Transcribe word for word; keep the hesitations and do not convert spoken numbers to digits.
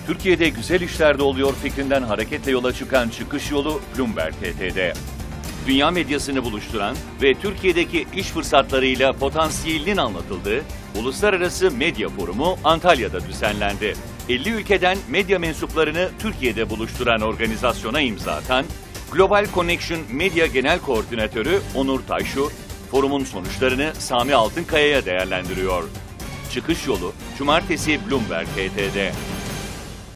Türkiye'de güzel işler de oluyor fikrinden hareketle yola çıkan çıkış yolu Bloomberg T T'de. Dünya medyasını buluşturan ve Türkiye'deki iş fırsatlarıyla potansiyelinin anlatıldığı Uluslararası Medya Forumu Antalya'da düzenlendi. elli ülkeden medya mensuplarını Türkiye'de buluşturan organizasyona imza atan Global Connection Medya Genel Koordinatörü Onur Tayşu, forumun sonuçlarını Sami Altınkaya'ya değerlendiriyor. Çıkış yolu Cumartesi Bloomberg T T'de.